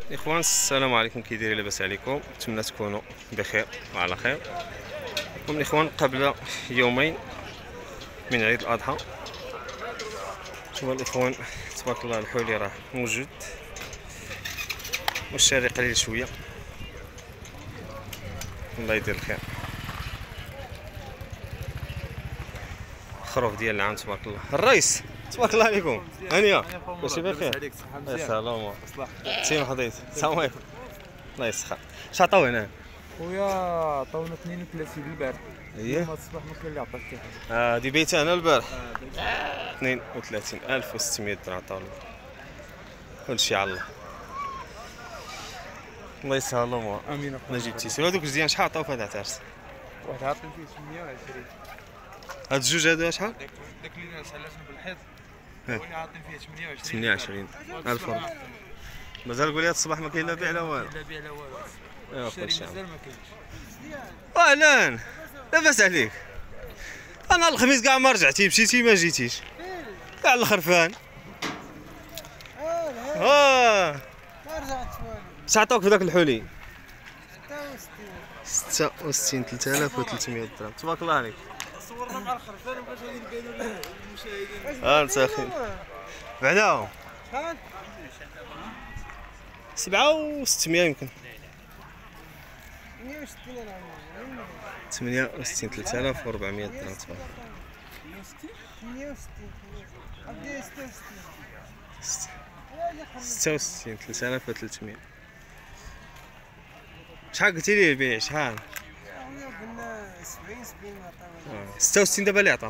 اخوان السلام عليكم، كي دايرين؟ لاباس عليكم؟ نتمنى تكونوا بخير وعلى خير. المهم الاخوان، قبل يومين من عيد الاضحى، شوفوا الاخوان تبارك الله الحولي راه موجود والشاري قليل شويه. الله يدير الخير. خروف ديال العام تبارك الله. الرئيس تبارك الله عليكم، هانيه ماشي بخير؟ السلام عليكم حضيت. السلام عليكم. الله يسخر. اش عطاو هنا خويا عطاونا 32 البارح. اييه الصباح ما كاين اللي عطاك حتى حاجه. هادي بيتها انا البارح 32600 درهم عطاونا. كلشي على الله. الله يسهل الامور. امين. انا جبت تيسير. هذوك الزيان شحال عطاو في هذا العتارس؟ واحد عاطل فيه 820. هاد الجوج هادو شحال؟ داك اللي سلفنا بالحيط اه. هو اللي عاطل فيه 28. 28000 ورا. مازال قول لي هاد الصباح ما كاين لا بيع لا والو. لا بيع لا والو. ايوا الشاري كلشي مازال ما كاينش. اهلا لاباس عليك؟ انا الخميس كاع ما رجعتي، مشيتي ما جيتيش كاع الخرفان. ما رجعت والو. اش عطاوك في ذاك الحولي؟ 66 66 3300 درهم. تبارك الله عليك. صورنا مع الخرفان وباش غادي نبينوا للمشاهدين. انت اخي بعداهم شحال؟ 6700 يمكن. 160 انا عمري 68 3400 درهم. تبارك 160 عندي 66 66 3300. شحال قلتي لي البيع شحال؟ قلنا 70 عطاونا. 66 دابا اللي عطاو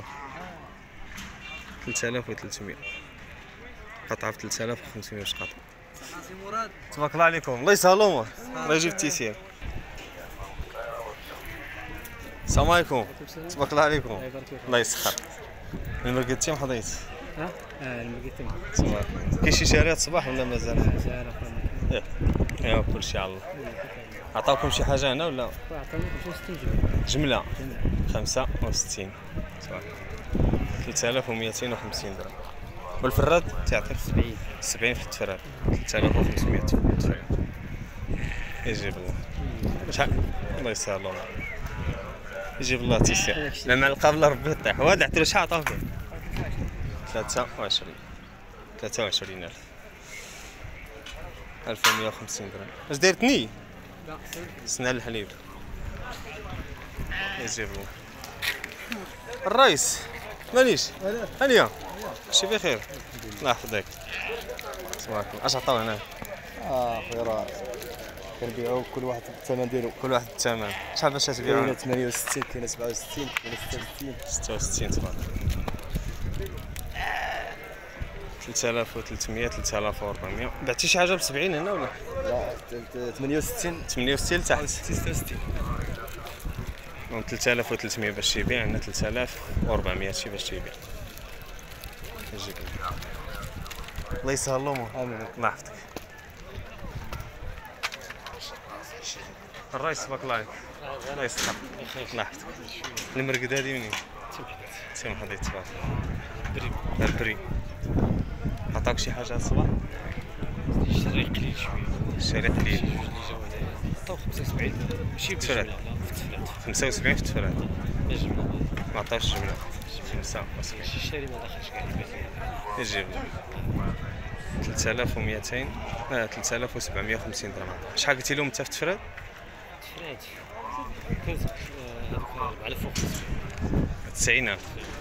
3300. قطعه في 3500 واش قطعه. تبارك الله عليكم. الله يسهل الامور. الله يجيب التيسير. السلام عليكم. تبارك الله عليكم. الله يسخر. المرقدتي محضيت؟ المرقدتي تبارك. كاين شي شاريات صباح ولا مازال؟ مازال اخويا. ايوا كلشي على الله. عطاوكم شي حاجه هنا ولا؟ عطاونا 65 جمله. جمله 65. تبارك. 3250 درهم. والفراد تعطيك 70 في التفراد. 3500 في التفراد. يجيب الله. شحال؟ الله يسهل الله. يجيب الله تيسير. لا مع القابله ربي يطيح. وهذا عطيو شحال عطاو فيه؟ 23. 23000. 1150 درهم. اش داير تني؟ لا سنة الحليب. يجيب الله. الرئيس مانيش هانيه شي بخير. الله يحفظك. تبارك الله. اش عطاو هنا؟ خويا راه كنبيعوا كل واحد الثمن ديالو. كل واحد الثمن. شحال باش تبيعوا؟ كاينه 68 كاينه 67 كاينه 66. 66 تبارك. 3300 3400. بعتي شي حاجه ب 70 هنا ولا؟ لا 68 68 لتحت. 66. 3300 باش تيبيع، عندنا 3400 شي باش تيبيع. يجيب الله يسهل الامور. امين. الله يحفظك. الرئيس تبارك الله عليك. الله يسخر. الله يحفظك. المرقد هادي منين؟ تم حضيت تبارك الله. البري. عطاك شي حاجه الصباح؟ الشري قليل شويه. الشاري قليل. عطاو 75 ماشي تفراد. بجمله. لا في التفراد. 75 في التفراد. لا جمله. ما عطاوش جمله. 75. شي الشاري ما دخلش كاع البيت. يجيب 3200 3750 درهم. شحال قلتي لهم انت في التفراد؟ التفراد كنت هذوك 4000 فوق. 90000.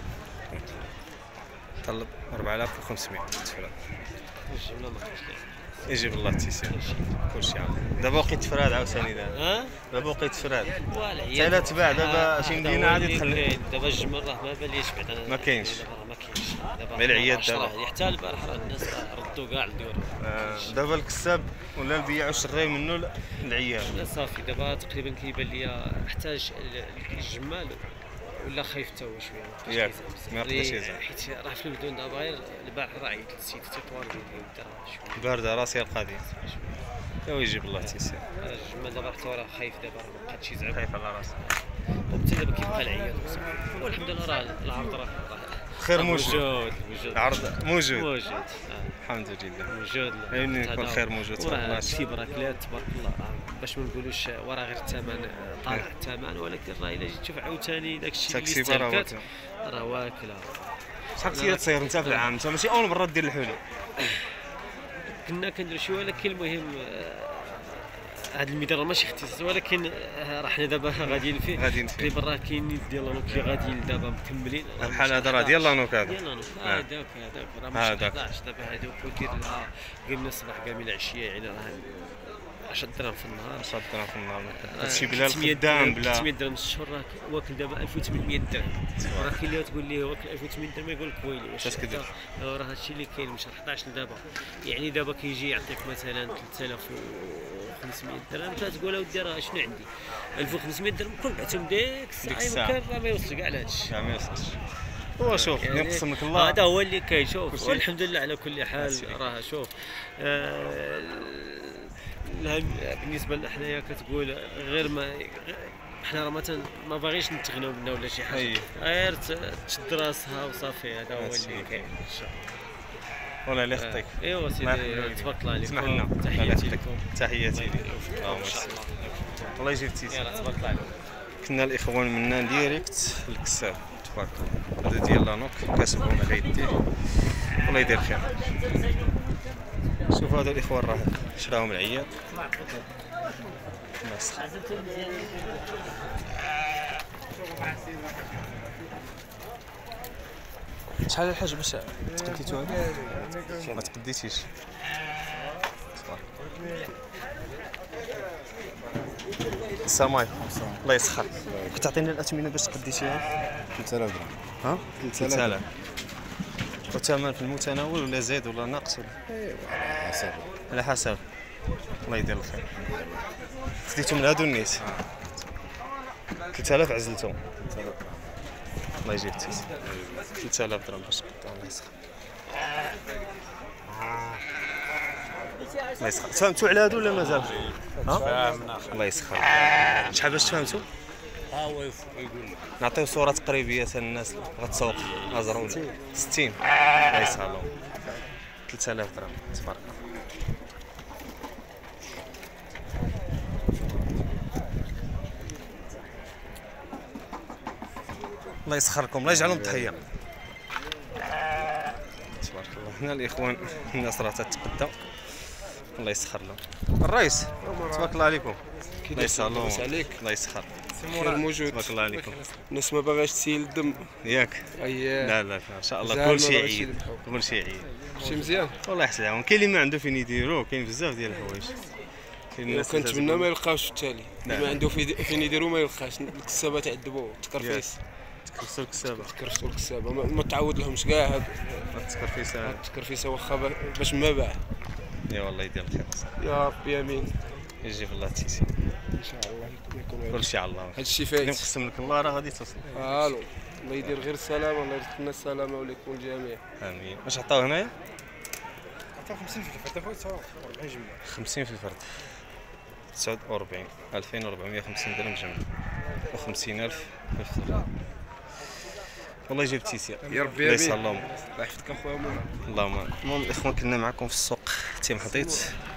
طلب 4500 في التفراد. الجمله ما دخلش كاع. يجيب الله التيسير. كلشي عام. دابا وقيت تفراد عاوتاني دابا. ها؟ دابا وقيت تفراد. والعياذ. حتى لا تباع دابا شي مدينه غادي تخلي. دابا الجمل راه ما باليش بعدا. ما كاينش. دابا راه ما كاينش. دابا مال العياد 10 دابا. هذه حتى البارح راه الناس ردوا كاع الدور. دابا الكساب ولا البياع والشراي منه العيال. لا صافي دابا تقريبا كيبان لي حتى الجمال ولا خايف حتى هو شويه. ياك ما يقدرش يزعل. حيت راه في المدن دابا غير البارح راه عيط للسيد تيطوال ديال الدار شويه. بارده راسي القضيه. يا يجيب الله تيسير. الجمال دابا حتى هو راه خايف دابا راه ما بقاتش يزعم. خايف على راسي. وحتى دابا كيبقى العياط والحمد لله راه العرض راه خير موجود. موجود العرض موجود. موجود الحمد لله. موجود. عيني يكون خير موجود تبارك الله. في براكلات تبارك الله، باش ما نقولوش وراه غير الثمن طالع الثمن، ولكن راه الا جيت تشوف عاوتاني داك الشيء اللي تاكسي برا استهلكات راه واكله. شحال كنتي تصير انت في العام؟ انت ماشي اول مره دير الحلي. كنا كنديروا شي، ولكن المهم هذا الميدان راه ماشي اختصاص، ولكن راه حنا دابا غاديين فيه. غاديين فيه. تقريبا راه كاينين ديال لانوك اللي غاديين دابا مكملين. بحال هذا راه ديال لانوك هذا. ديال لانوك هذاك راه ماشي هذاك. 11 دابا هذوك ودير لها كاع من الصباح كاع من العشيه، يعني راه 10 دراهم في النهار. 10 دراهم في النهار. هادشي بلا 300 الخدام بلا 300 درهم في الشهر، راه واكل دابا 1800 درهم. راه كاين اللي تقول ليه واكل 1800 درهم يقول لك ويلي واش اش كدير؟ راه هادشي اللي كاين من شهر 11 لدابا. يعني دابا كيجي يعطيك مثلا 3500 درهم، تقول اودي راه شنو عندي 1500 درهم كل بعتهم ديك الساعه، الساعة. يمكن راه ما يوصل كاع لهادشي. كاع ما يوصلش. هو شوف يعني يقسم لك الله. هذا هو اللي كيشوف، كلشي. والحمد لله على كل حال. هادشي. راه شوف بالنسبه لنا حنايا كتقول غير ما حنا راه مثلا ما باغيش نتغناو منها ولا شي حاجه، أي. غير تشد راسها وصافي. هذا هو هادشي اللي كاين ان شاء الله. والله لا يخطيك. ايوا الله سيدي يحفظك. تبارك الله عليكم. اسمح لنا. الله تحياتي يحفظك. لكم. تحياتي لك. ان شاء الله. الله يجيب تيسير. يلا تبارك الله عليكم. كنا الاخوان منا ديريكت الكساب تبارك الله. هذا ديال لانوك كسبهم على يديه، الله يدير خير. شوف هذا الاخوان راه شراهم العيال. الله يسخر. شحال الحاج باش تقديتو هذا؟ ما تقديتيش. السلام الله يسخر. كنت تعطيني الاثمنه باش تقديتيها؟ 3000 درهم. ها؟ 3000. وثمن في المتناول ولا زايد ولا ناقص ولا؟ ايوا على حسب. على حسب. الله يدير الخير. خديتو من هادو النيت. 3000 عزلتهم. 3000 درهم. الله يجيب تيس. 3000 درهم باش تقدر. الله يسخر. الله يسخر. تفهمتوا على هادو ولا مازال؟ ها؟ الله يسخر. شحال باش تفهمتوا؟ ها هو يقول لك نعطيو صورة تقريبية الناس غتسوق أزرون 60. الله يسهل لهم. 3000 درهم تبارك الله. الله يسخركم، الله يجعلهم تحية. تبارك الله. هنا الإخوان الناس راه تتقدى. الله يسخر لهم. الرئيس تبارك الله عليكم. الله يسهل لهم. الله يسخر. خير موجود. تبارك الله عليكم. الناس ما باغاش تسيل الدم. ياك؟ اييه لا لا ان شاء الله زعما كل شيء ما بغاش عيد. يذبحوا. كل شيء عيد. شي مزيان. والله يحسن عليهم. كاين اللي ما عنده فين يديرو، كاين بزاف ديال الحوايج. كاين الناس اللي كنتمنى ما يلقاوش في التالي. لا. اللي ما عنده فين يديرو ما يلقاش. الكسابه تعذبوا تكرفيس. تكسر الكسابه. تكرفتوا الكسابه ما تعود لهمش كاع هاد تذكر في ساعه. التكرفيسه واخا باش ما باع. يا والله يدير الخير. يا ربي امين. يجيب الله تيسير. ان شاء الله يكون كل شيء على الله. هاد الشيء اللي فايت. مقسم لك الله راه غادي توصل. الو الله يدير غير السلامه، الله يرزقنا السلامه وليكم الجميع. امين. واش عطاو هنايا؟ عطاو 50 في الفرد، عطاو 49 جمله. 50 في الفرد. 49 2450 درهم جمله. و50000 في الفرد. والله يجيب تيسير. يا ربي الله امين. يسهل لهم. الله يحفظك اخويا مولانا. اللهم المهم الاخوان كنا معكم في السوق تيم حطيت.